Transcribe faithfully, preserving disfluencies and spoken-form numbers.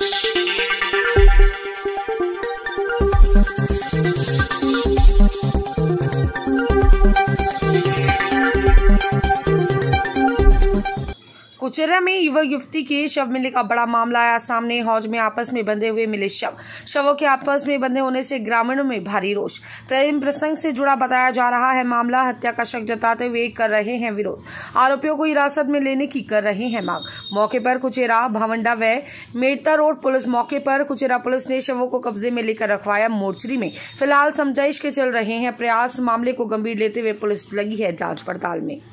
कुचेरा में युवक युवती के शव मिलने का बड़ा मामला आया सामने। हौज में आपस में बंधे हुए मिले शव। शवों के आपस में बंधे होने से ग्रामीणों में भारी रोष। प्रेम प्रसंग से जुड़ा बताया जा रहा है मामला। हत्या का शक जताते हुए कर रहे हैं विरोध। आरोपियों को हिरासत में लेने की कर रहे हैं मांग। मौके पर कुचेरा, भावंडा व मेड़ता रोड पुलिस मौके पर। कुचेरा पुलिस ने शवों को कब्जे में लेकर रखवाया मोर्चरी में। फिलहाल समझाइश के चल रहे हैं प्रयास। मामले को गंभीर लेते हुए पुलिस लगी है जांच पड़ताल में।